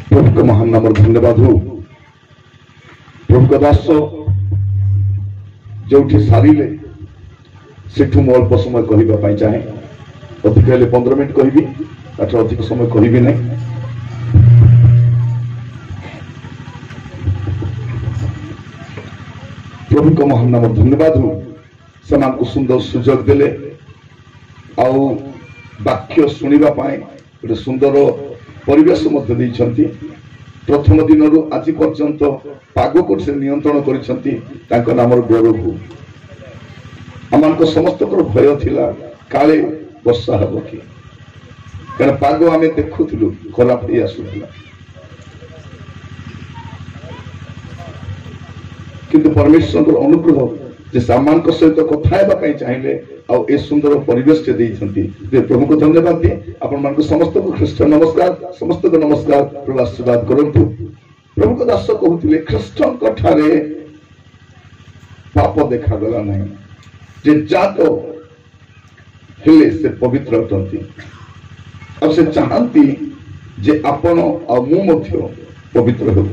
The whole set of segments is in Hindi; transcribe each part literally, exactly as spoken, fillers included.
प्रभु का महान नाम धन्यवाद हो। प्रभु का दास जो सारे सेठू मु अल्प समय कहवाई चाहे अधिक हेल्ले पंद्रह मिनट कहबी ताठ अधिक समय कहबी ना। प्रभु का महान नाम धन्यवाद हो। से सुंदर सुजोग देले आउ वाक्य शुणा गोटे सुंदर परिवेश प्रथम दिन आज पर्यंत पाग को से नियंत्रण कर नाम गौरव हो। आम समस्त भय थिला काले वर्षा हम कि कारण पाग आम देखुलु खराब हो आसूला किंतु परमेश्वर अनुग्रह जे सामान सहित कथा चाहिए आउ ए सुंदर परिवेश प्रभु को धन्यवाद दिए। आपण समस्त को ख्रीष्ट नमस्कार समस्त को नमस्कार प्रभु आशीर्वाद करंतु। प्रभु को दास कहते ख्रीष्ट ठारे पाप देखागला नहीं जे जात हेले से पवित्र अटंती अब से चाहती जे आपण आ मु मध्य पवित्र हो।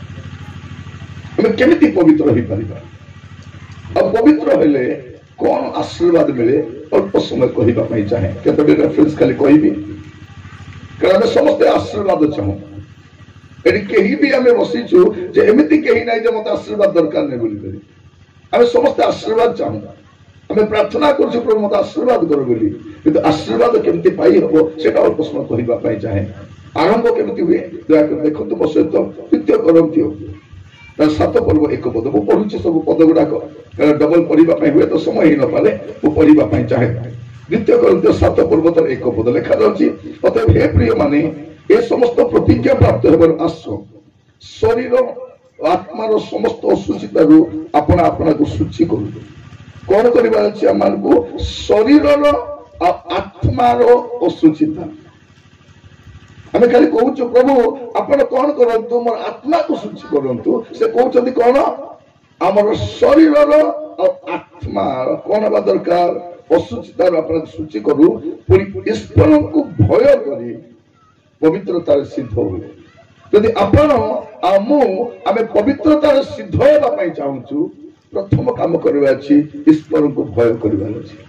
केमिति पवित्र हो पारिबा अब पवित्र हेले कौन आशीर्वाद मिले अल्प समय कहवाई चाहे केतोटी रेफरेंस खाली कहबी कारण समस्ते आशीर्वाद चाहूँ ये कहीं भी आम बसीचु जे एमती कहीं ना मत आशीर्वाद दरकार नहीं बोली आम समस्ते आशीर्वाद चाहूँ आम प्रार्थना कर प्रभु मत आशीर्वाद कर बोली कि आशीर्वाद केमती पाई हम से अल्प समय कहवाई चाहे आरंभ केमती हुए दयाकर देखते मो सहित द्वितीय करंती सात पर्व एक पद मु पढ़ुची सब पद गुड़ाक डबल पढ़ा हुए तो समय ही न पारे मुझे पढ़ा चाहे। द्वितीय करंती सात पर्व तर एक पद लिखा जाऊँगी अतएव हे प्रिय माने ए समस्त प्रतिज्ञा प्राप्त होवर आस शरीर आत्मार समस्त असुचितार आपण आपना को सूची करू कौन करवा को शरीर आत्मार असुचिता आम खाली कहूँ प्रभु आपण कौन करंतु मोर आत्मा को सूची करंतु से कहते कौन आमर शरीर आत्मा कौन हवा दरकार असुचितार आप सूची करू ईश्वर को भय करी पवित्रतार सिद्ध हुए। यदि आपण आम पवित्रतार सिद्ध होगा चाहूँ प्रथम काम करवा ईश्वर को भय करवार अच्छी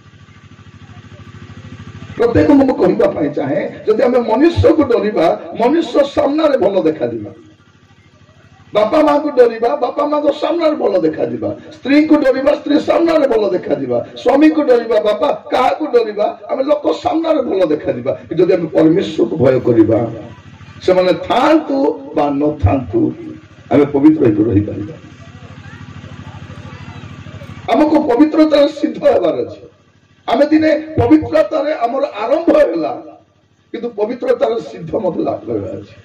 प्रत्येक मुझे कहवाई चाहे जदि आम मनुष्य को डरवा मनुष्य सामने भल देखा बापा माँ को डरवा बापा माँ को सामने भल देखा स्त्री को डरवा स्त्री सामने भल देखा स्वामी को डरवा बापा क्या डरवा आम लोक सामने भल देखा जदि आम परमेश्वर को भय करवा से माने थांतु बा न थांतु आम पवित्र रही पार आमको पवित्रता सिद्ध होबार अच्छे आम दिने पवित्रतार आमर आरंभ है किंतु पवित्रतार सिद्ध मत लाभ करवार अच्छे।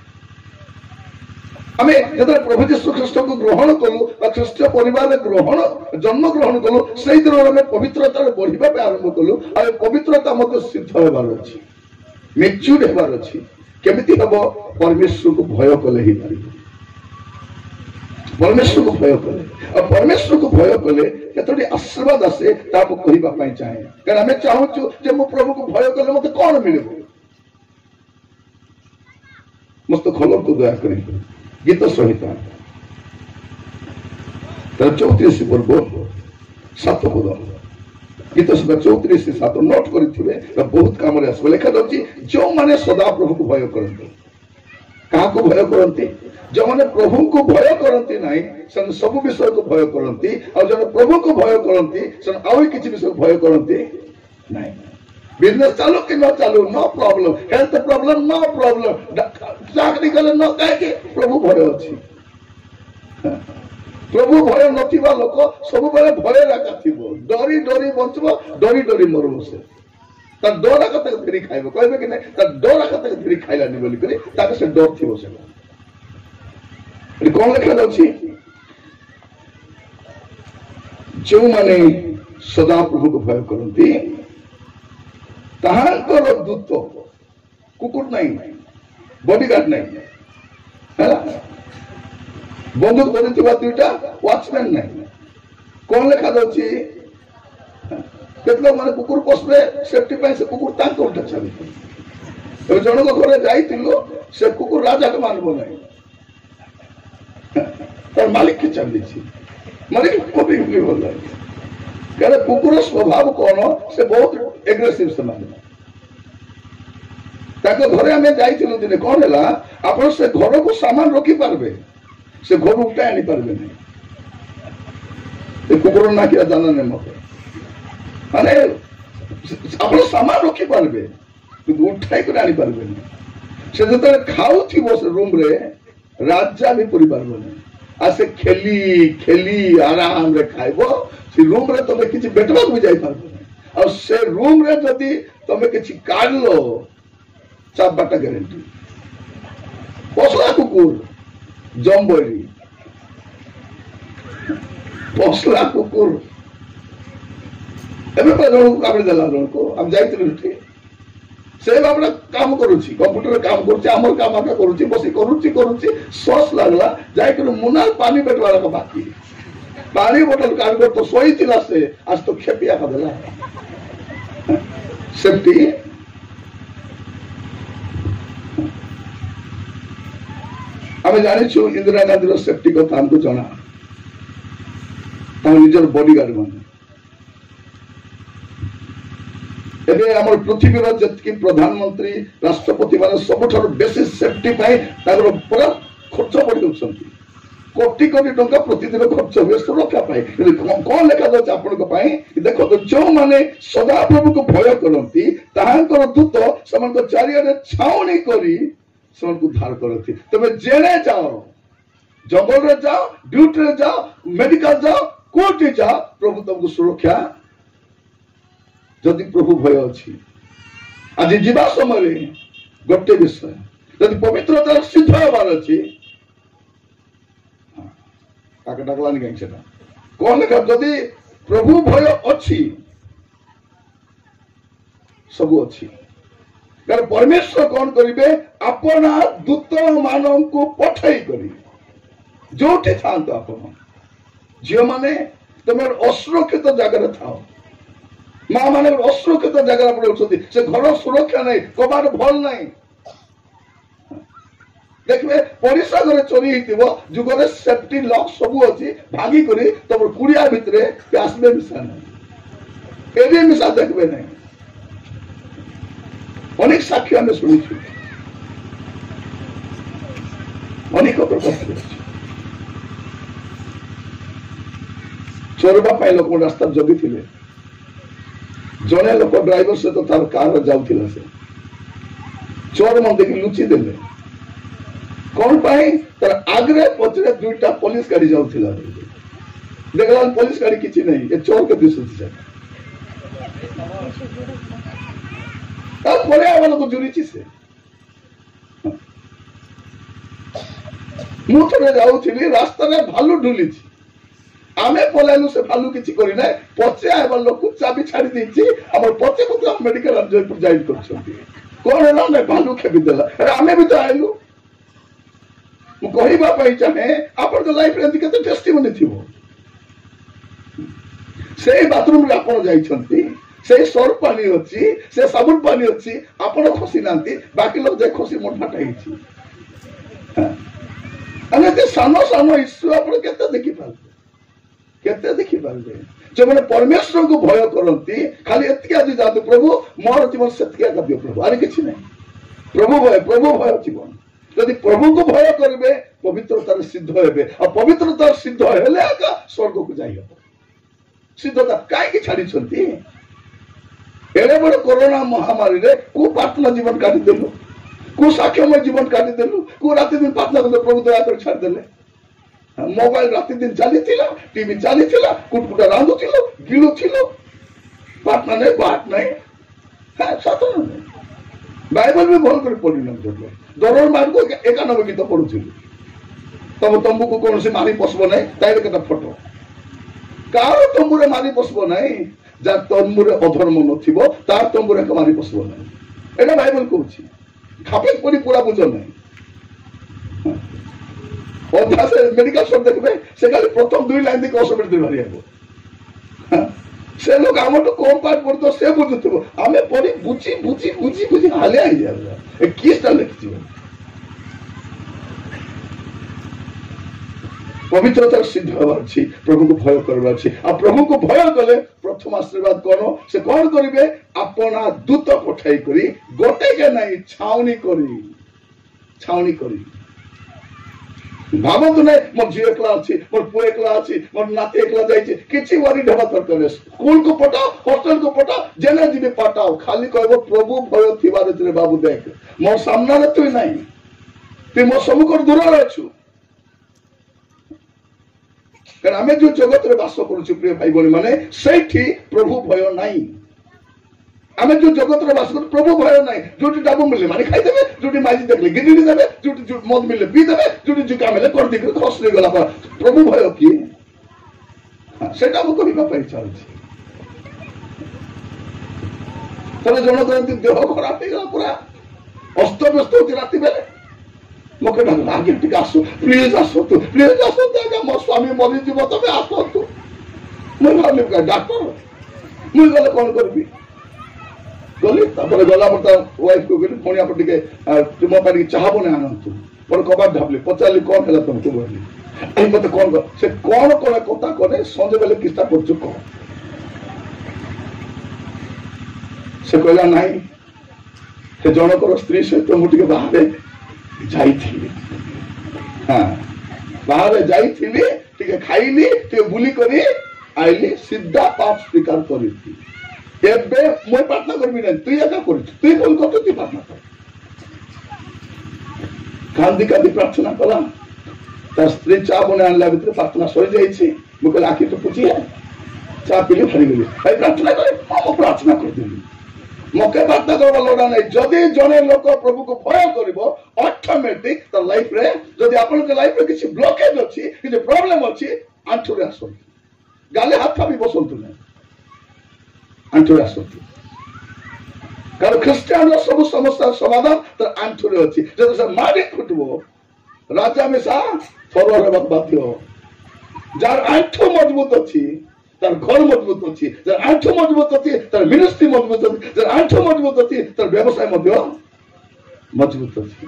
आम जो प्रभु जीशु ख्रीष्ट को ग्रहण कलु ख्रीष्ट परिवार ग्रहण जन्म ग्रहण कलु से दिन आम पवित्रतार बढ़िया आरंभ कलु आम पवित्रता मत सिद्ध होबार अच्छी मेच्योर होबार अच्छी केमिति हम परमेश्वर को भय कले ही पार परमेश्वर को भय कले और परमेश्वर को भय कले केतोटी आशीर्वाद आसे कहवाई चाहे कारण आम चाहूँ जे मो प्रभु को भय कले मत कौन मिले मस्त खबर को दया कर गीत संहिता चौतीस पर्व सात पद गीत संहिता चौतीस सात नोट करेंगे बहुत काम लिखा जाऊँगी जो मैंने सदा प्रभु को भय करते क्या भय करती जो मैंने प्रभु को भय करती ना से सब विषय को भय करती और जो प्रभु को भय करती से आउ किसी विषय भय करती ना बिजनेस चालू कि न चालू no problem health problem no problem चाकरी कले न कहीं प्रभु भय अच्छी प्रभु भय नथिबा लोक सब बेले भय राखा थी डरी डरी बचब डरी डरी मरब से तार डरा कत धरी खाइब कहे कि ना तार डरा कत धरी खाइलानी बोलिक से डर थी से कौन लिखा जाऊँगी जो माने सदा प्रभु को भय करती ताहांकर दूत कुकुर नहीं बॉडीगार्ड नहीं है बंदूक धरी दुईटा वॉचमैन नहीं कौन लिखा जाऊँगी केत लोग माने कुकुर पोषले सेफ्टी से कुकुर तांको उठा छाड़ी जनक घर जाइलु से कुकुर राजा को मानव ना तार मालिक की चली मालिक को भी भल लगे क्या कुकुर स्वभाव कौन से बहुत एग्रेसिव से माने घरे आम जाइलु दिने कौन है आप से घर को सामान रखी पार्बे से घर उठा आनी पार्बे नहीं कुकुर ना क्या जाना नहीं मत माने आप सामान रखी पार्बे उठाई कर आनी पार्बे नहीं से जो खाऊ थी से रूम रे राजा भी पड़ी पार्बे नहीं आ से खेली खेली आराम रे खाइबो से रूम रे तमे किछि बेटवा भी जाई पार्बे नहीं और से रूम रे जदी तमे किछि काढ लो चाप बाटा गारंटी पोसला कुकुर जम्बरी पोसला कुकुर एबे जन काबे देला जन को हम जाइतिलु ठीक से बाबा काम करूची कंप्यूटर काम करूची हमर काम आका करूची बसी करूची करूची सॉस लागला जाय कर मुनाल पानी बेटवाला का बाकी पानी बोतल काढ तो सोई थिला से आज तो खेपिया का देला सेफ्टी आम जानी छु इंदिरा गांधी सेफ्टी कथा हमको जना निजर बॉडीगार्ड मान एबे हमर पृथ्वी रो जतकी प्रधानमंत्री राष्ट्रपति माने सबठर बेसी सेफ्टी पाई तागर पूरा खर्च पड़ दउछंती कोटी कोटी टंका प्रतिदिन खर्च हुए सुरक्षा पाई कौन लेखा जाउछ आपन को पाई देखो तो जो माने सदा प्रभु को भय करंती ताहांकर दूत समन को चारियारे छाउनी करी समन को उद्धार करती तमे जेने जाओ जंगल रे जाओ ड्यूटी रे जाओ मेडिकल जाओ कोटी जाओ प्रभु तुमको सुरक्षा जदि प्रभु भय अच्छी आज जीवा समय गोटे विषय जदि पवित्रता सिद्ध होबार अच्छी काके डाकलानी कहीं सेटा कौन लेखा जदि प्रभु भय अच्छी सब अच्छी कारण परमेश्वर कौन करेंगे अपना दूत मान को पठाई करी जो था आप झील मैंने तुम असुरक्षित जगह था माँ मान असुरक्षित जगह पड़े से घर सुरक्षा नहीं कबाट भल नहीं देखिए पड़ोसा घर चोरी जुगर सेफ्टी लॉक सब अच्छी भागी करी तुम कुड़िया भितर आसबे मिशा नहीं एवं मिशा देखबे नहीं अनेक साक्षी आम शुणी अनेक चोरवा लोक रास्ता जगी थे जड़े लोक ड्राइवर सहित तो तार कार जाऊला से चोर मन देखी लुचि देले कौन पाई तार आगरे पचरे दुईटा पुलिस गाड़ी जाऊला देखला पुलिस गाड़ी किसी नहीं ये चोर के दिशुची को जुड़ी से मुझे जाऊली रास्ता में भालू ढुली आमे पलाइलु से भालू किछि करी ना पचे आबा लोक चाबी छाड़ी देछि हमर पचे को मेडिकल जयपुर जाई करछथि कोन ना ना भालू खेबी देला अरे आमे भी तो आइलु मु कहिबा पई चाहे आपन के लाइफ रे केते टेस्टिमनी थिबो से बाथरूम रे आपन जाई छथि से सर पानी अच्छी से साबुन पानी अच्छी आपण खसी नांती बाकी लोग जे खसी मोट फाटा हिची अने ते सानो सानो इश्यू आपण केते देखि पाल केते देखि पारबे जो माने परमेश्वर को भय करंती खाली एतिक आज जातु प्रभु मोर जीवन सेतिक का दियो प्रभु आरे किछि नै प्रभु भय प्रभु भय जीवन यदि प्रभु को भय करबे पवित्रता सिद्ध हेबे और पवित्रता सिद्ध हेले आका स्वर्ग को जाई हो सिद्धता काई की छाडी छंती एड़े बड़ कोरोना महामारी रे को प्रार्थना जीवन काटी देलु को साक्ष्यमय जीवन काटी देलु को राति दिन प्रार्थना कर प्रभु दया कर छाड़ देले मोबाइल राति दिन चली थिला टीवी चली थिला कुटकुटा रांधु थिलो गिलो थिलो प्रार्थना नहीं बात नहीं है सत नहीं बाइबल में भल कर पढ़ी न जोले दरर मार को एकानवे गीत पढुथिलु तब तंबू को कौन से मारी पसबो नहीं ताइले केटा फोटो कार तंबू रे मारी पसबो नहीं जा तंबू रे अधर्म नथिबो तार तंबू रे मारी पसबो नहीं एटा बाइबल कहूची खापे पड़ी पूरा बुझ नहीं मेडिकल शॉप देखबे से खाली प्रथम दुई लाइन देखो ऑटोमेटिक बाहरी आबो से लोग आम तो कम पाठ पढ़ो से बुझुव आम पढ़ी बुझी बुझी बुझी बुझी हालिया हो किसटा लिखी पवित्रतार सिद्ध हबार अच्छी प्रभु को भय करवार अच्छी आ प्रभु को भय कले प्रथम आशीर्वाद कौन से कौन करेंगे अपना दूत पठाई करी गोटे के नहीं छाउनी करी छाउनी करी भावतु नहीं मोर झी एकला अच्छी मोर पुआ एकला अच्छी मोर नाती एकला जाइए किसी वरी ढबा दरकार स्कूल को पठाओ हॉस्टल को पठाओ जेने जीवे पठाओ खाली कहबो प्रभु भय थिबार रे बाबू देख मोर सामना रे तु नहीं तु मोर सम्मुख दूर रहछु कारण आम जो जगत रे बास करूँ प्रिय भाई भाई माने सेठी प्रभु भय नहीं आम जो जगत रे बास करूँ प्रभु भय नहीं जो डाबू मिले माने खाईदे जो माजी देखले गिरी देवे जो मद मिले पी देवे जो जुका मिले कर दी खस नहीं गला प्रभु भय किए सेटा मु कहबा चलुଛି तब जन कहते देह खराब हो गला पूरा अस्त व्यस्त होती राति बेले मोके डाक आगे टिके आसो प्लीज आसो तू प्लीज आसो तू मो स्वामी मरी जीव तबे आसो तू मुई भाबली का डॉक्टर मुई गले कोन करबी गली तापर गला पता वाइफ को गली फोन आप टिके तुम पारी चाह बने आनंतु पर कबार ढाबली पचाली कोन हला तुमको बोली एई मते कोन कर से कोन कोन कथा कोने संजे बेले किस्ता करछु को से कहला नहीं से जनकर स्त्री सहित मु टिके बाहर जाइथिली हाँ बाहर जाइथिली टिके खाइली टिके बुली करी आइली सीधा पाप स्वीकार करी एबे मोय प्रार्थना करबी नहीं तू एका कर तू कोन कत तू प्रार्थना कर कांदी कांदी प्रार्थना कला तार स्त्री चा बने आनला भीतर प्रार्थना सरी जाइछि मुके आखि तो पुछि है चा पीली भरी गेली भाई प्रार्थना करे हम प्रार्थना कर देली मके प्रार्थना करबा लोड़ा नहीं जदि जने लोक प्रभु को भय करबो ऑटोमेटिक त लाइफ रे जदि आपन के लाइफ रे किछि ब्लॉकेज अछि किछि प्रॉब्लम अछि आंठु रे आसो गाले हाथ भी बसंतु नहीं आंठु रे आसो कारण क्रिश्चियन रो सब समस्या समाधान त आंठु रे अछि जदि से मारी फुटबो राजा में सा थरो रे बाध्य जार आंठु मजबूत अछि तार घर मजबूत अच्छी जर आंठु मजबूत अच्छी तार मिनिस्ट्री मजबूत अच्छी जर आंठु मजबूत अच्छी तार व्यवसाय मध्य मजबूत अच्छी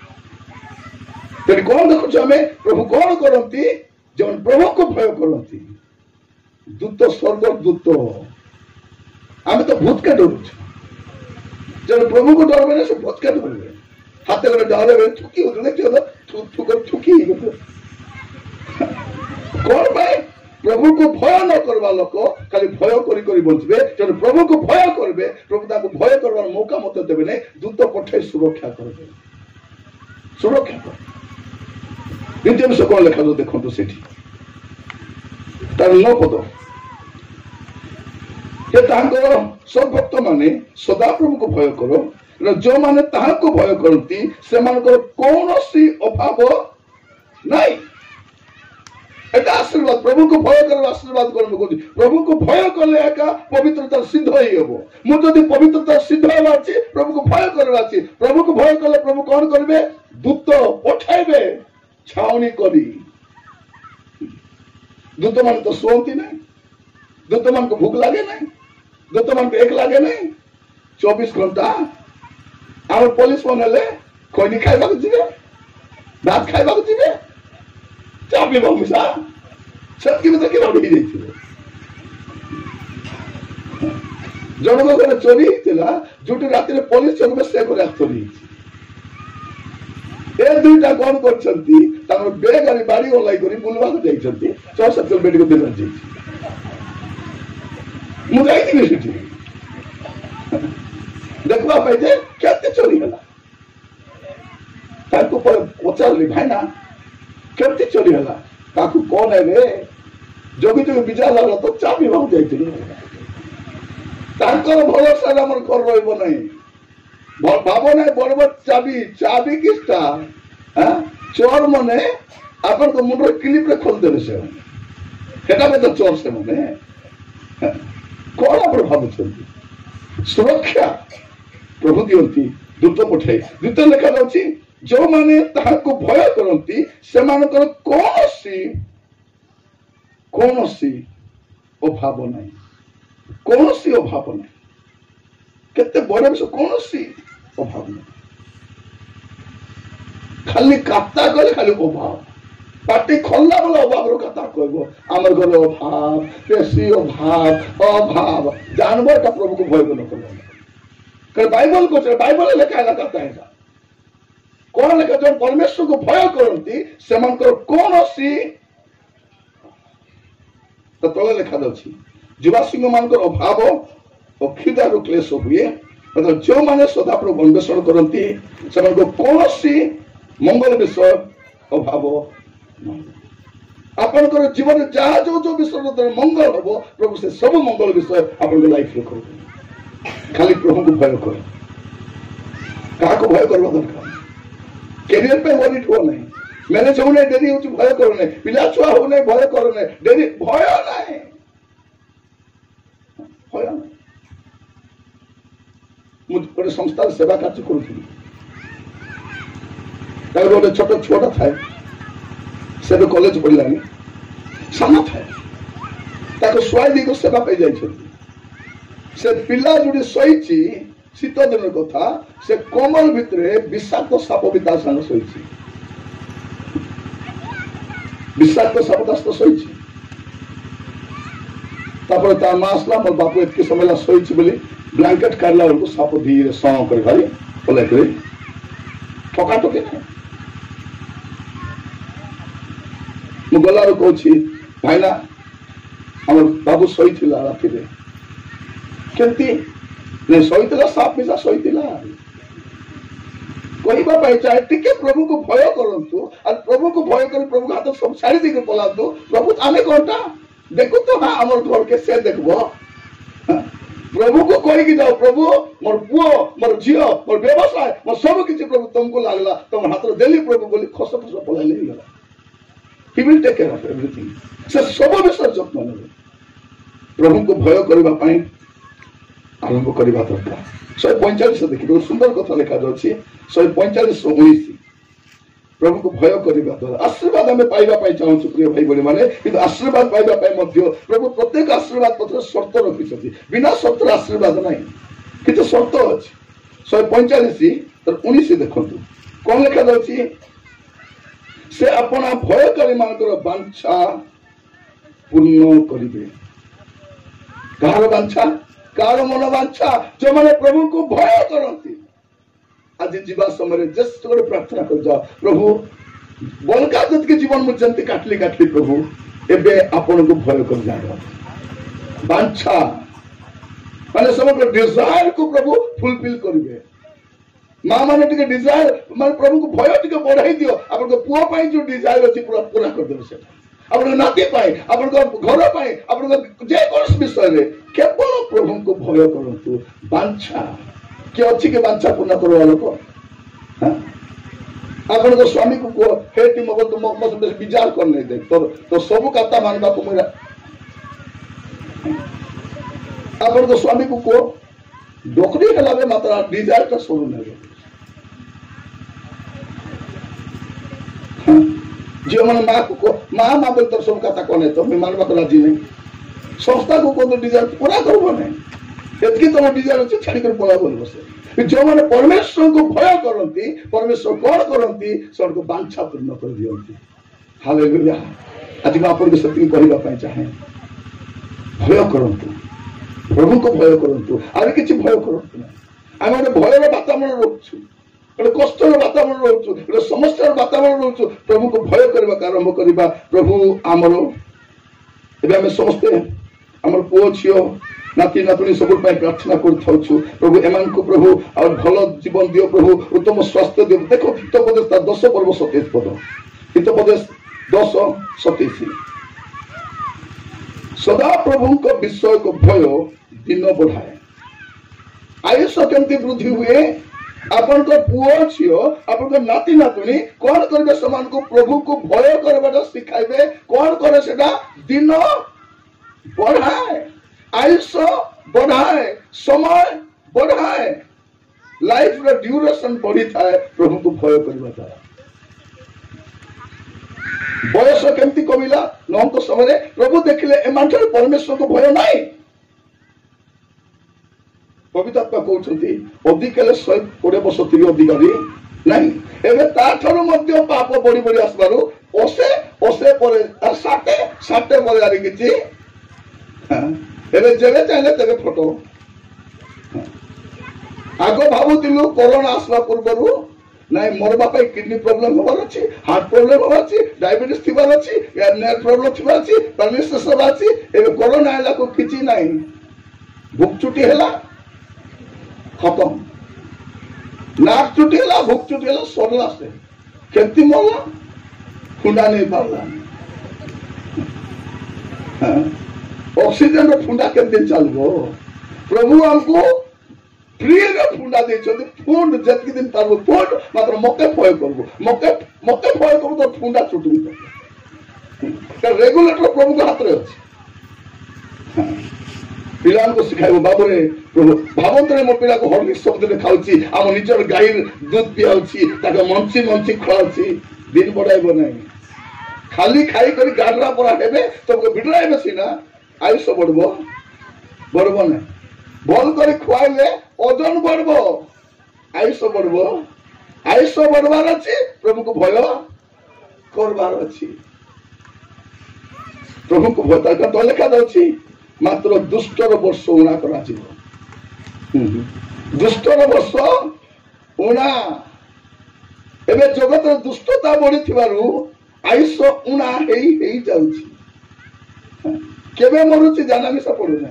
तेरे कौन देखो हमें प्रभु कौन करती जब प्रभु को भय करती दूत स्वर्ग दूत आम तो भूत के डर जब प्रभु को डर मैंने सब भूत के डर हाथ में डर थुकी होते थुकी कौन भाई प्रभु को भय न करवा लोक खाली भय करी करी बंचबे जब प्रभु को भय करबे प्रभु ताको भय करवार मौका मत देबे नै दूत पठाई सुरक्षा करबे सुरक्षा कर द्वितीय विषय कौन लेखा देखो तो सेठी तार नौ पद जे तांकर सब भक्त माने सदा प्रभु को भय करो जो माने ताहाको भय करती से मानकर कौनसी अभाव नहीं एटा आशीर्वाद प्रभु को भय कर आशीर्वाद कर प्रभु को भय कले एका पवित्रता सिद्ध ही हेबो मु जदि पवित्रता सिद्ध हेबा अछि प्रभु को भय करबा अछि प्रभु को भय कले प्रभु कोन करबे दूत पठाइबे छाउनी करी दूत मान तो सोंती नहीं दूत मान को भूख लागे नहीं दूत मान को एक लागे नहीं चौबीस घंटा आम पुलिस बनले खैनी खाइबा को जिबे भात खाइबा को जिबे चाबी बमिसा सबकी मतलब कि रौड़ी जाइथिले जनक घर चोरी हिला जोटी राति रे पुलिस चोर से करे चोरी ए दुईटा कोन करछंती तार बेग आणि बाड़ी ओलाई करी बुलवा को जाइछंती चौर सत्तर बेटी को दिन जाई मु जाइथिले सेठी देखबा पाइजे केते चोरी हला ताको पर पचारली भाई ना केमती चोरी हला ताकू कौन है रे जोगी जोगी बिजा लागला तो चाबी बाहु जाइथिले ताकर भरोसा हमर घर रहइबो नहीं भाबो नहीं बड़बड़ चाबी चाबी किसटा हां चोर मने आपन को मुंडर क्लिप रे खोल देले से हेटा में तो चोर से मने कौन आप भाबु छथि सुरक्षा प्रभु दियंती दूत पठाई दूत लेखा जाउची जो माने ताहाको भय करंती से मानकर कोनसी कोनसी अभाव नहीं कौन सी अभाव नहीं केते बड़े विषय कौन सी अभाव नहीं खाली कथा कहले खाली अभाव पार्टी खोलना बोले अभाव कथा कह आमर घर अभाव पेशी अभाव अभाव जानवर का प्रभु को भय कर बाइबल को बाइबल लेखा है कथा है कौन लेखा जो परमेश्वर को भय करती से कौन सी तो तले लेखा जाऊँगी जीवासी मान अभाव और क्षुधा क्लेश हुए मतलब जो मैंने सदा प्रभु अन्वेषण करती से कौन सी मंगल विषय अभाव आपंकर जीवन जहाँ जो जो विषय मंगल हम प्रभु से सब मंगल विषय आप लाइफ में कर खाली प्रभु को भय कर क्या भय करवा दरकार कैरियर पे वरिड हो नहीं मैनेज हो नहीं डेरी हो भय करो नहीं पिला छुआ हो नहीं भय करो नहीं डेरी भय नहीं भय नहीं मुझे गोटे संस्था सेवा कार्य करूँ गोटे छोट छुआटा थाए से कॉलेज पढ़लानी साना थाए शुआई दी सेवा पाई जाए से पिला जोड़ी शोची शीत दिन कथा से कोमल भितर विषाक्त साप भी तार संग शोची विषाक्त साप ता सहित शोची ता माँ आसला मोर बापू एत समय शोची बोली ब्लैंकेट काढ़ला बेलू साप धीरे सं कर भाई पलै कर ठका ठकी ना मु गला कहूँ भाईना आम बाबू शोई राति केमती नहीं शोई साप मिशा शोई कहवाई चाहे टिके प्रभु को भय करूँ और प्रभु को भय कर प्रभु हाथ सब छाड़ी दी पलातु प्रभु आम कौटा देखु तो हाँ आम घर के से देखब प्रभु को कहीकि जाओ प्रभु मोर पुओ मोर झील मोर व्यवसाय मोर सब किसी प्रभु तुमको लगला तुम हाथ देली प्रभु बोली खस खस पलाइले गला He will take care of everything. से सब विषय जत्न ने प्रभु को भय करने आरंभ करवा दरकार शहे पैंचाश देखिए सुंदर कथा लिखा जाए शहे पैंचाश उन्नीस प्रभु को भय करने द्वारा आशीर्वाद आम पाइबा चाहूँ प्रिय भाई भाई मैंने कि आशीर्वाद पाइबा प्रभु प्रत्येक आशीर्वाद पत्र शर्त रखी बिना शर्त आशीर्वाद ना कि शर्त अच्छी शहे पैंचाश उन्नीस देखु कौन लिखा जाए से अपना भयकारी मानकर बांछा पूर्ण करिवे कार बांछा कार मन बांछा जो माने प्रभु को भय करती आज जीवा समय जस्ट गोटे प्रार्थना कर जाओ प्रभु बलका जत के जीवन में जंती काटली काटली प्रभु एबे आपण को भय कर जानो बांछा माने समग्र डिजायर को प्रभु फुलफिल करिवे माँ मैंने टे डिजायर मैं प्रभु को भय टे बढ़ाई दियो आप पुओ जो डिजायर अच्छी पूरा पूरा करदे से आप नाती आप घर आप जेकोस विषय में केवल प्रभु को भय करूँ बांछा किए अच्छी के बांछा पूर्ण करवा लोक आप स्वामी को कह हे तुम तुम विचार कर नहीं दे तो तो सब कथा मानवा को मेरा आप स्वामी को कह डोकरी है मात्र डिजायर का शुरू नहीं जो मैंने माँ को माँ माँ बोल तो सब कथा कौन है तो मैं मानवा को राजी नहीं संस्था को कौन तो डिजायर पूरा करबो नहीं एतकी तुम डिजायर अच्छे छाड़ी कर पला बोल बसे जो मैंने परमेश्वर को भय करती परमेश्वर कौन करती से को बांछा पूर्ण कर दियंती हालेलुया आज मैं आपन के सत्य कहबा पई चाहे भय करंतु प्रभु को भय करंतु आर किछि भय करंतु आम गोटे भयर वातावरण रोचु गोटे कष्टर वातावरण रोचु गोटे समस्यार वातावरण रोचु प्रभु को भय करबा आरंभ करबा प्रभु आमर एबे आम समस्ते आमर पुओ झियो नाती नातुणी सब प्रार्थना कर प्रभु एमान को प्रभु और भल जीवन दियो प्रभु उत्तम स्वास्थ्य दियो देखो हितोपदेश दस पर्व सतैश पद हितोपदेश दस सतैश सदा प्रभु को विषय को भय दिन बढ़ाए आयुष केमती वृद्धि हुए अपन पुओ झील अपन नाती नातुणी कौन करे समान को प्रभु को भय करवाटा शिखाइबे कौन करे सेटा दिन बढ़ाए आयुष बढ़ाए समय बढ़ाए लाइफ रे ड्यूरेशन बढ़ी थाए प्रभु को भय करवा द्वारा बयस केमती कमिला नौक समय प्रभु देखिले एमान परमेश्वर को भय नहीं पवित्र आत्मा कहते अधिक हेल्ले शहे कोड़े वर्ष थी अधिकारी नहीं एवं ताठू मध्य पाप बढ़ी बढ़ी आसबार ओसे ओसे पर साटे साटे पर आर कि जेबे चाहिए तेरे फोटो आग भावुलु कोरोना आसवा पूर्व नाई मरवा किडनी प्रॉब्लम हबार अच्छी हार्ट प्रॉब्लम हबार अच्छी डायबिटीज थिबार अच्छी नेट प्रॉब्लम थिबार अच्छी पैरालिसिस हबार अच्छी एबे कोरोना हैला को किछि नाही भूख चुटी हैला खत्म नाक चुटी हैला भूख चुटी हैला सरला से केमती मरला फुंडा नहीं पारला ऑक्सीजन रो फुंडा केमती चलबो प्रभु हमको फ्री रे फुंडा देछन फुंड जतकी दिन पारबो फुंड मात्र मके फय करबो मके मके फय करबो तो फुंडा छुटबी तो रेगुलेटर प्रभु के हाथ रे अछि पिलान को सिखाइबो बाबू रे प्रभु भावंत रे मो पिला को हॉर्लिक्स सब दिन खाउची हम निजर गाई दूध पियाउची ताके मंची मंची खवाउची दिन बडाइबो नै खाली खाई करी गाडरा परा हेबे तो बिडराइबे सिना आयुष बढ़बो बढ़बो नै भल कर खुआइले ओजन बढ़ब आयुष बढ़ब आयुष बढ़वार अच्छी प्रभु को भय करवार अच्छी प्रभु को भय तो लिखा जाऊँगी मात्र दुष्टर वर्ष उणा करा दुष्टर वर्ष उणा एवं जगत दुष्टता बढ़ी आयुष उणा हेई जाऊँगी केवे मरुची जाना मिशा पड़ूना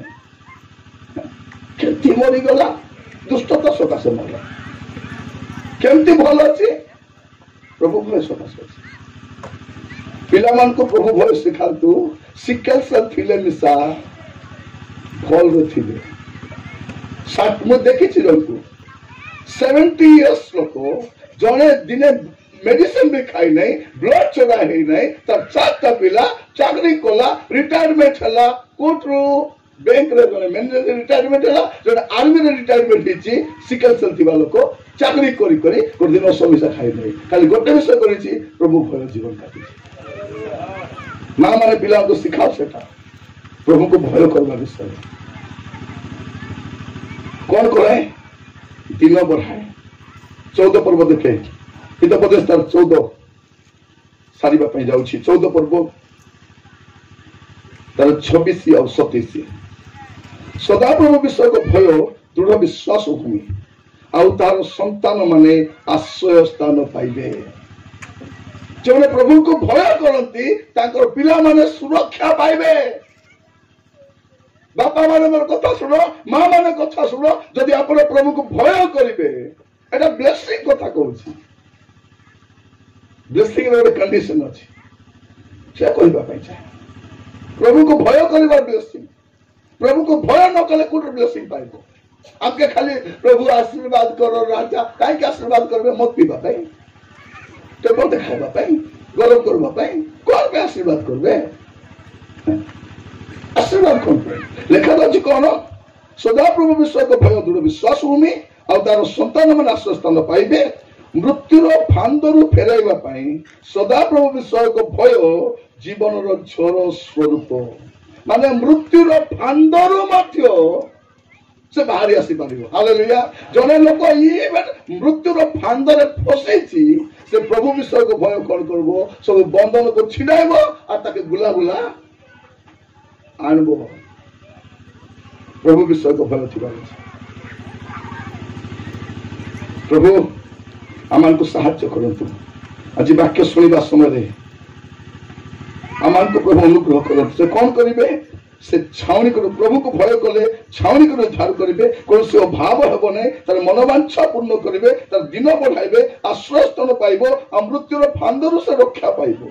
केमती मरीगला दुष्टता सकाशे मरला केमती भल अच्छी प्रभु भय सकाशे पिला मान को प्रभु भय शिखातु सिकेल सेल थिले मिसा भल रे थिले सात मु देखि छि रंकु सेवेंटी इयर्स लोक जने दिने मेडिसिन भी खाई नहीं ब्लड चोरा है नहीं तर चारटा पिला चाकरी कोला रिटायरमेंट हला कोटरू बैंक रे जने मैनेजर रिटायरमेंट हला जने आर्मी रे रिटायरमेंट हिची सिकल सेल थिबा लोक चाकरी करी करी कोन दिन समस्या खाई नहीं खाली गोटे विषय करिछि प्रभु भय जीवन काटी मां माने पिला को सिखाओ सेटा प्रभु को भय करबा विषय कौन करे दिन बढ़ाए चौदह पर्व देखे हितोपदेश तार चौदह सारिबा पई जाउछि चौदह पर्व तार छब्बीस और सत्ताईस सदाप्रभु विषय को भय दृढ़ विश्वास भूमि आउ तार संतान माने आश्रय स्थान पाइबे जो प्रभु को भय करती ताकर पिला माने सुरक्षा पाइबे बापा माने मोर कथा सुनो माँ माने कथा सुनो जदि आपण प्रभु को भय करिवे एटा ब्लेसिंग कथा कहूछि ब्लेसिंग रे कंडीशन अछि से कहबा पई चाहे प्रभु को भय करबा ब्लेसिंग प्रभु को भय न कले कोट ब्लेसिंग पाइबो आपके खाली प्रभु आशीर्वाद करो राजा काहे के आशीर्वाद करबे मत पीबा पई टेबल देखाबा पई गरम करबा पई कोन पे आशीर्वाद करबे आशीर्वाद कौन लेखा जाऊँगी कौन सदा प्रभु विश्व को भय दृढ़ विश्वास भूमि और तार संतान मैंने आश्रय स्थान पाइबे मृत्युर फांदरू फेराइबा सदा प्रभु विश्व को भय जीवन झर स्वरूप माने मृत्युर फांदरू मध्य से बाहरी आसी पारिबो हालेलुया जने लोक ई मृत्युर फांदरे फसेछि से प्रभु विश्व को भय कौन करबो सब बंधन को छिडाइबो आ ताके गुला गुला आनबो प्रभु विश्व को भय थी प्रभु आम को साहाय्य करंतु आज वाक्य शुणा समय आम को प्रभु अनुग्रह करंतु से कौन करेंगे से छावनी कर प्रभु को भय कले छावनी कर ध्यान करेंगे कौन से अभाव हेब नहीं तार मनोवांछा पूर्ण करेंगे तार दिन बढ़ाइबे आश्रय स्थान पाइब आ मृत्युर फांदरू से रक्षा पाइब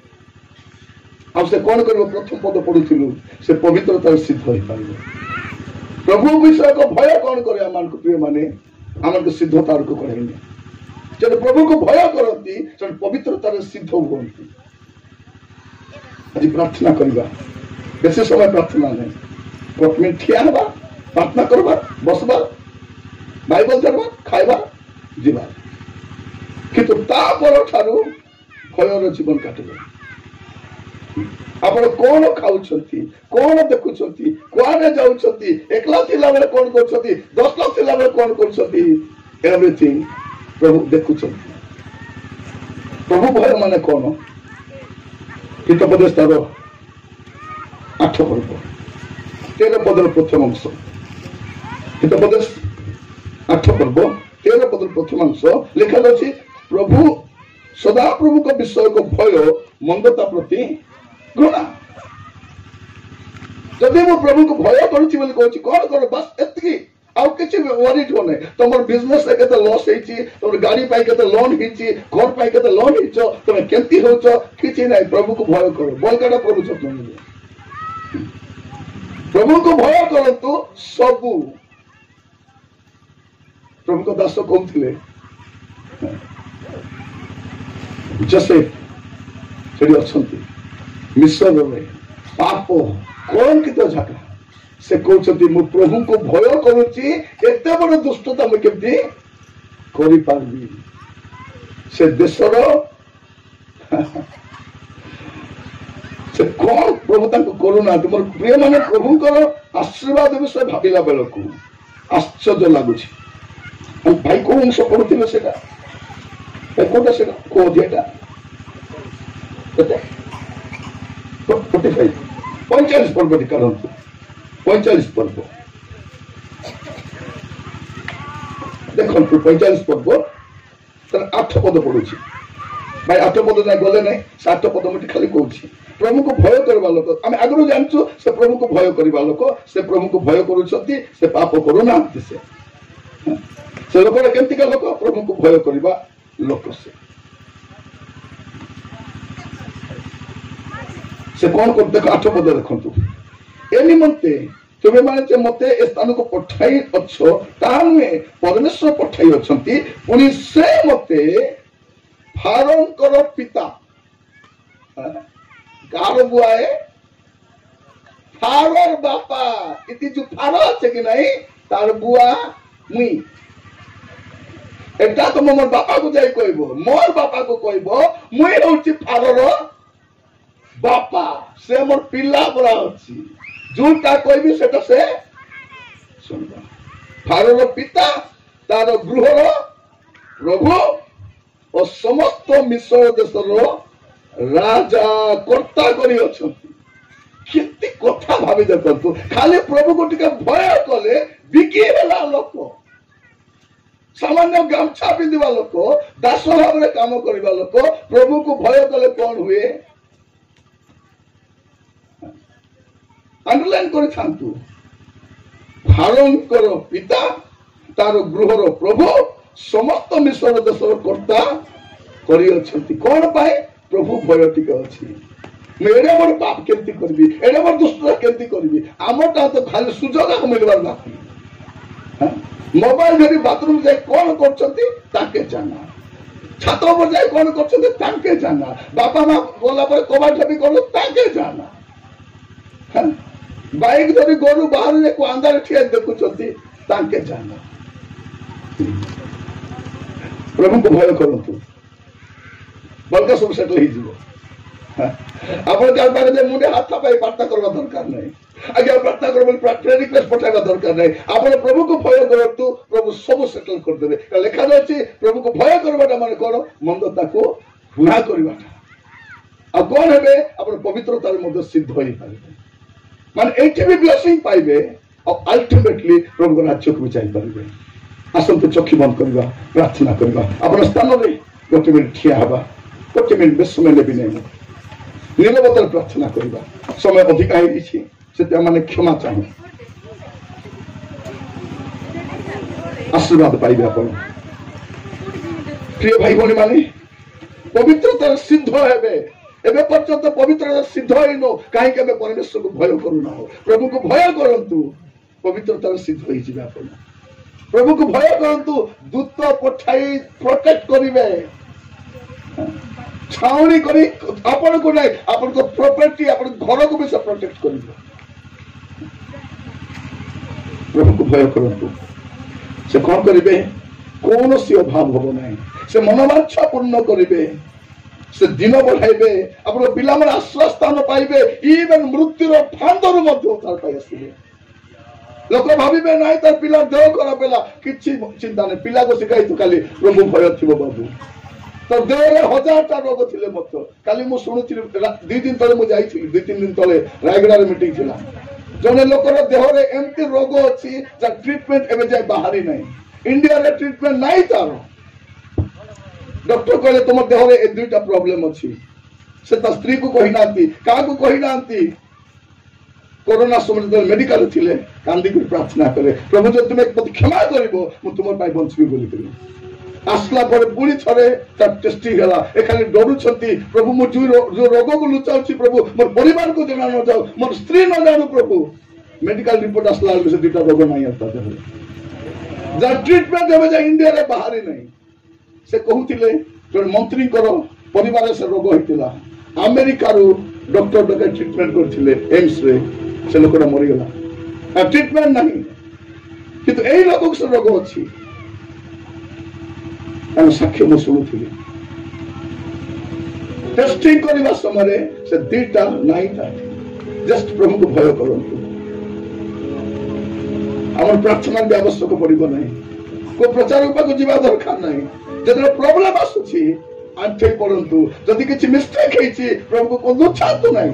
आ से कौन कर प्रथम पद पढ़ुलु से पवित्रता सिद्ध हो पार प्रभु विषय को भय कौन करे आम प्रिय माने आम को सिद्धता को करेंगे जब प्रभु को भय करती पवित्रता सिद्ध हुई आज प्रार्थना करवा बेसी समय प्रार्थना नहीं एक मिनट ठिया हवा प्रार्थना करवा बसवा बाइबल धरवा खाइबा जीवा किंतु ता पर ठारू भयर जीवन काटबे आपण कौन खाऊछंती कौन देखुछंती कुआने जाउछंती एकला थिला बेले कौन करछंती दस लाख थिला बेले कौन करछंती एवरीथिंग प्रभु देखुछंती। प्रभु भय माने कौन हितोपदेश तार आठ पर्व तेरह पदर प्रथम अंश हितोपदेश आठ पर्व तेरह पदर प्रथम अंश लिखा अछि प्रभु सदा प्रभु को विषय को भय मंदता प्रति घृणा जदि मु प्रभु को भय करूची बोली कहूची कौन कर बस एतकी आउ किछि वरीड हो नै तमर बिजनेस रे केते लॉस हेची तमर गाड़ी पाई केते लोन हेची घर पाई केते लोन हेचो तमे केंती होचो किछि नै प्रभु को भय करो बोल काटा प्रभु जतन प्रभु को भय करंतु सबु प्रभु को दास कहउथिले जोसेफ सेठी अछंती मिस्र रे पाप कलंकित जगह से कहते मु प्रभु को भय करुची एते बड़ दुष्टता मु केमती करि पारबी से देशर से कौन प्रभु ताको करुणा तुम प्रिय माने प्रभु को आशीर्वाद विषय भाविला बेलकू आश्चर्य लागुची हम भाई को अंश पढ़ुथिले सेटा कोटा सेटा को अध्यायटा केते पैंतालीस पैंतालीस पर्व करंतु पैंतालीस पर्व देखंतु पैंतालीस पर्व तर आठ पद पड़ुची भाई आठ पद ना गले नहीं सात पद मुठी खाली कहूची प्रभु को भय करबा लोक आमे आगरो जानछु से प्रभु को भय करबा लोक से प्रभु को भय करूछंती से पाप करूना से से लोक केमति का लोक प्रभु को भय करबा लोक से से कौन कर देख आठ पद देखंतु ए निमंते तुमे माने जे मते ए स्थान को पठाई अच्छो तानुए परमेश्वर पठाई अछंती पुनी से मते फारोंकर पिता कार बुआए फारोर बापा इति जो फारो আছে कि नहीं तार बुआ मुई एटा तो मोर बापा को जाई कहबो मोर बापा को कहबो मुई होची फारोर बापा से मोर पिल्ला बड़ा अछि जोटा कहबी सेटा से सुनबा फारोर पिता तार गृहर प्रभु और समस्त मिस्र देशर राजा कर्ता करी अछंती केते कथा भाबी देखंतु खाली प्रभु को टिका भय कले बिकी हेला लोक सामान्य गामछा पिंदिबा लोक दास भाव रे काम करबा लोक प्रभु को भय कले कोन हुए अंडरलाइन कर थांतु फारोंकर पिता तार गृहर प्रभु समस्त मिश्र देशर कर्ता करी अछंती कोन पाए प्रभु भय टिके अछि मैं एडे बड़ पाप केमती करबी एडे बड़ दुष्टता केमती करबी आमटा तो खाली सुजोग हम मिलबार बाकी हां मोबाइल धरी बाथरूम जाय कोन करछंती ताके जाना छात पर जाय कोन करछंती ताके जाना बापा मां बोला पर कोबा ढबी करलो ताके जाना हां बाइक धरी गोरु बाहर जे को अंदर ठिया देखुछंती ताके जाना प्रभु को भय करंतु बलका सब सेटल ही जीवो आपण जान पारे जे मुंडे हाथ पाई प्रार्थना करबा दरकार नहीं आगे प्रार्थना करबा प्रार्थना रिक्वेस्ट पठाइबा दरकार नहीं आपण प्रभु को भय करंतु प्रभु सब सेटल कर देबे लिखा जाछि प्रभु को भय करबाटा माने कोन मंदता को घृणा करबाटा आ कोन हेबे आपण पवित्रता रे मध्य सिद्ध होई पारिबे माने एठी भी ब्लेसिंग पाइबे और अल्टीमेटली प्रभु को राज्य को जाई पारिबे आसंत चक्षु बंद करबा प्रार्थना करबा आपण स्थान रे गोटे मिनिट ठिया हबा गोटे मिनिट बेस समय लेबी नहीं निरवतर प्रार्थना करबा समय अधिक आई छी से माने क्षमा चाहू आशीर्वाद पाइबे आपण प्रिय भाई भौणी माने पवित्रता सिद्ध हेबे एबे पर्यंत पवित्रता सिद्ध होइनो काहे के परमेश्वर को भय करू ना हो प्रभु को भय करंतु पवित्रता सिद्ध होई जिबे आपण प्रभु को भय करंतु दूत पठाई प्रोटेक्ट करिवे छावनी करी आपण को नहीं आपण को प्रॉपर्टी आपण घर को भी सब प्रोटेक्ट करिवे प्रभु को भय करंतु से कौन करिवे कौन सी अभाव होबो नहीं से मनोवांछा पूर्ण करिवे से दिन बढ़ाइबे अपन पिला मन आश्रय स्थान पाइबे इवन मृत्युर फांदर मध्य उद्धार पाई आसिबे लोक भाविबे नाही तार पिला देह खराब होला किछि चिंता नहीं पिला को शिखाई तो खाली प्रभु भय थिबो बाबू तो देहरे हजार टा रोग थिले मत काली मु सुनुथिली दि दिन तले मु जाईथिली दि तीन दिन तले रायगड़ा रे मीटिंग थिला जने लोकर देहरे एमती रोग अछि जा ट्रीटमेंट एबे जाय बाहरी नाही इंडिया रे ट्रीटमेंट नाही तार डॉक्टर कहले तुम देहरे ए दुईटा प्रॉब्लम अछि से ता स्त्री को कहि नांती का को कहि नांती कोरोना समय तो मेडिकल थिले कांदी को प्रार्थना करे प्रभु जो तुम एक क्षमा करिवो मु तुम पाई बंचबी बोली करी आसला पर पुणी थरे टेस्टी गला ए खाली डरू छंती प्रभु मु जो रोग को लुचाउछी प्रभु मोर परिवार को जना न जाओ मोर स्त्री न जानू प्रभु मेडिकल रिपोर्ट आसला से दुटा रोग नहीं आता देहरे जा ट्रीटमेंट हेबे जा इंडिया रे बाहरी नहीं से कहूतिले जो मंत्री करो परिवार से रोग होइतिला अमेरिका रो डॉक्टर डके ट्रीटमेंट करथिले एम्स रे से लोकरा मरि गला ट्रीटमेंट नहीं किंतु एई लोक से रोग अछि हम साक्ष्य मु शुणुथिली टेस्टिंग करबा समय से दीटा नहीं था जस्ट प्रभु को भय करंतु हमर प्रार्थना भी आवश्यक पड़िबो नहीं को प्रचार उपा को जीवा दरकार नहीं जदर प्रॉब्लम आसुची आंठे पड़ंतु जदि किछि मिस्टेक हेछि प्रभु को लुचातु नहीं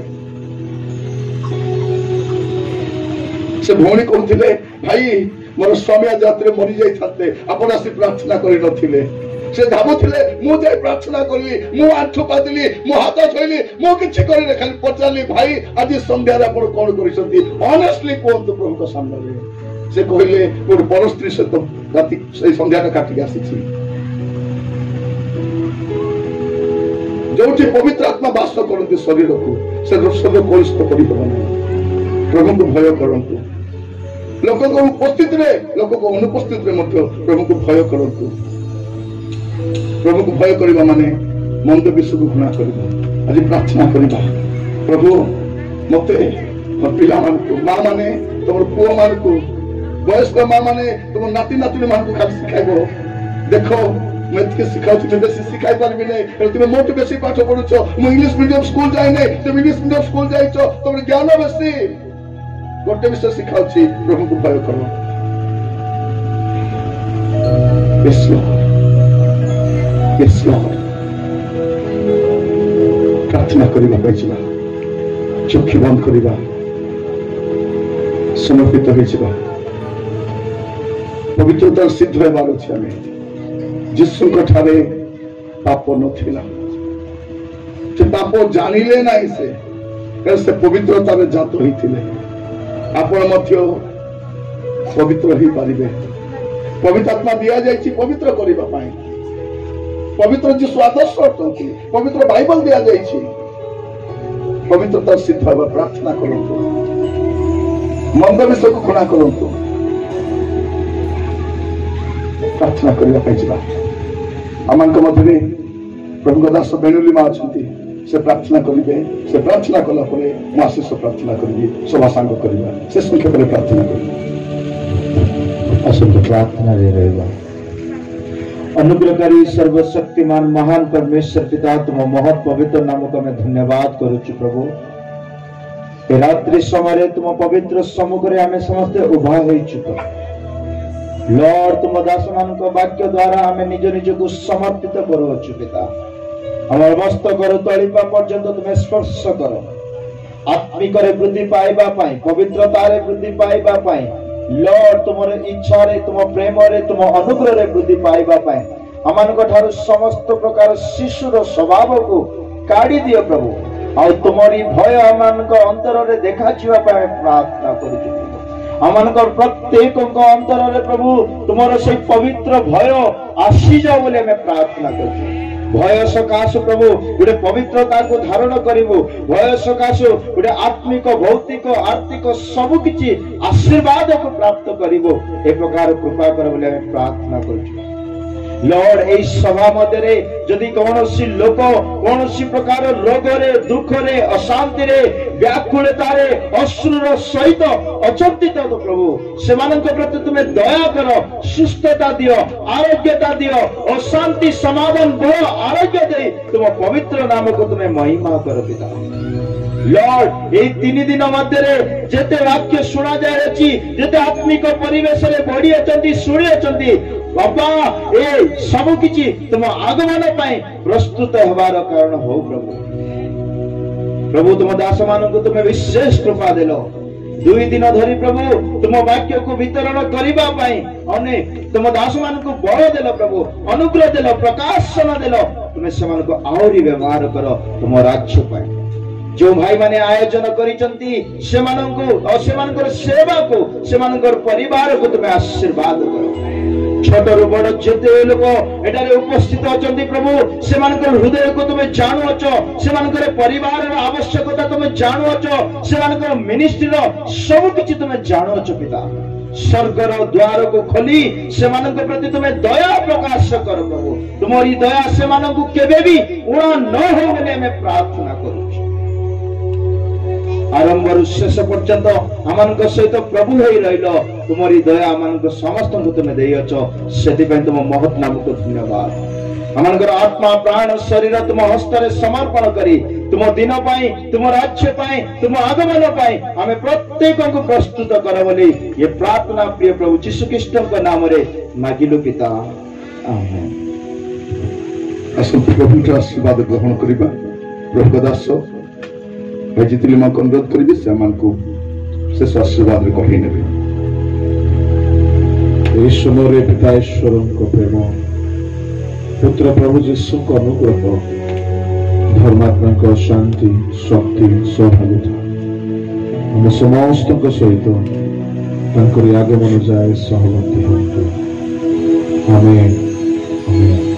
से भौणी कहउथिले भाई मोर स्वामी आज रात्रि मरि जाई थाते आपण आसी प्रार्थना करि नथिले से धाबुथिले मु जाई प्रार्थना करली मु आंठो पादिली मु हाथ छइली मु किछि करि रे खाली पचाली भाई आज संध्या रे आपण कोन करिसथि ऑनेस्टली कोन तो प्रभु को सामने रे से कहले मोर परस्त्री से तो राति से संध्या का काटी आसीछि जोठी पवित्र आत्मा वास करते शरीर को से रोषद कलुषित करि हो नहीं प्रभु को भय करंतु लोक को उपस्थित रे लोक को अनुपस्थित रे मध्य प्रभु को भय करंतु प्रभु को भय करबा माने मंद विषय को घृणा करबा आज प्रार्थना करबा प्रभु मते मोर पिला मान को मां माने तोर पुओ मान को वयस्क मां माने तुम नाती नातुनी मान को खाली सिखाइबो देखो मैं के सिखाउ तुम बेसी सिखाई पारबी नै तुम मोट बेसी पाठ पढुछो मु इंग्लिश मीडियम स्कूल जाय नै तुम इंग्लिश मीडियम स्कूल जाइछो तुम ज्ञान बेसी गोटे विषय सिखाउछि प्रभु को भय करो यस यस प्रार्थना करिबा बचिबा चक्षु बंद करिबा समर्पित होइछबा पवित्रता सिद्ध हेबार अछि आमे जिसु कठारे पाप नथिला से पाप जानिले नाही से से पवित्रता रे जात होइथिले आपण मध्य पवित्र ही पारिबे पवित्र आत्मा दिया जायछि पवित्र करिबा पाई पवित्र जो स्वादर्श अटंती पवित्र बाइबल दिया जायछि पवित्रता सिद्ध हेबा प्रार्थना करंतु मंद विषय को घृणा करंतु प्रार्थना करिबा पाई जिबा आमान मध्य प्रभु दास बेणुली माँ अच्छा से प्रार्थना करेंगे से प्रार्थना कला मैं आशीष प्रार्थना करी सभा सांग करवा से संक्षेप में प्रार्थना कर असंख्य प्रार्थना दे रहेगा। अनुग्रहकारी सर्वशक्तिमान महान परमेश्वर पिता तुम महत पवित्र नाम को मैं धन्यवाद करुछु प्रभु ए रात्रि समय तुम पवित्र सम्मुख रे आमे समस्त उभा होइछु लॉर्ड तुम दास मान को वाक्य द्वारा हमें निज निज को समर्पित करूछु पिता हमर मस्तक कर तळिपा पर्यंत तुम स्पर्श करो आत्मिक रे वृद्धि पाइबा पाई पवित्रता रे वृद्धि पाइबा पाई लॉर्ड तुमर इच्छा रे तुम प्रेम रे तुम अनुग्रह रे वृद्धि पाइबा पाई अमान को ठारो समस्त प्रकार शिशुर स्वभाव को काढी दियो प्रभु आ तुमरी भय अमान को अंतर रे देखा छिवा पाए प्रार्थना करूछु अमान को प्रत्येक को अंतर रे प्रभु तुमर से पवित्र भय आसी जाओ बोले मैं प्रार्थना करूछु भय सकाश प्रभु गोटे पवित्रता को धारण करिवो भय सकाश गोटे आत्मिक भौतिक आर्थिक सब किछि आशीर्वाद को प्राप्त करिवो ए प्रकार कृपा कर बोले प्रार्थना करछु लॉर्ड ए सभा मध्य जदि कौन सी लोक कौन सी प्रकार रोग रे दुख रे अशांति रे व्याकुलता रे अश्रुर सहित अचंती तो प्रभु से प्रति तुम्हें दया कर सुस्थता दियो आरोग्यता दियो अशांति समाधान बड़ आरोग्य दे तुम पवित्र नाम को तुम्हें महिमा कर पिता लॉर्ड ये तीन दिन मध्य जेते वाक्य शुणा जाए जेते आत्मिक परिवेश रे बढ़ी अचंती शुणी अचंती बाबा ए सब किछि तुम आगमन पाए प्रस्तुत होबार कारण हो प्रभु प्रभु तुम दास मान को तुम्हें विशेष कृपा देलो दुई दिन धरी प्रभु तुम वाक्य को वितरण करबा पाए अनेक तुम दास मान को बल देलो प्रभु अनुग्रह देलो प्रकाशन देलो तुम से मान को आउरी व्यवहार करो तुम राज्य पाए जो भाई माने आयोजन करिसंती से मान को और से मान को सेवा को से मान को परिवार को तुम आशीर्वाद करो छोट रु बड़ जेते लोक एटारे उपस्थित अछंती प्रभु से मानकर हृदय को तुम जानुअछ से मानकर परिवार रो आवश्यकता तुम जानुअछ से मानकर मिनिस्ट्री रो सब किछि तुम जानुअछ पिता स्वर्गर द्वार को खोली से मानक प्रति तुम्हें दया प्रकाश कर प्रभु तुम्हारी दया से मानक केबे भी उड़ा न हो बोले हमें प्रार्थना करू आरंभ शेष पर्यंत आम सहित प्रभु हो रही तुम्हारी दया आम समस्त को तुम्हें देच से तुम महत नाम को धन्यवाद आमर आत्मा प्राण शरीर तुम हस्त समर्पण करी तुम दिन पाई तुम राज्य पाई तुम आगमन पाई आम प्रत्येक को प्रस्तुत कर बोली ये प्रार्थना प्रिय प्रभु यीशु ख्रीष्ट नाम रे मागिलु पिता आमेन। आसंत प्रभु आशीर्वाद ग्रहण करबा प्रभु दास जितली माँ को अनुरोध करी से शेष आशीर्वाद कही ने समय पिता ईश्वर प्रेम पुत्र प्रभु जीशु को अनुग्रह धर्मात्मा शांति शक्ति सौभाग्यता आम समस्त सहित आगमन जाए सहमति आमेन आमेन।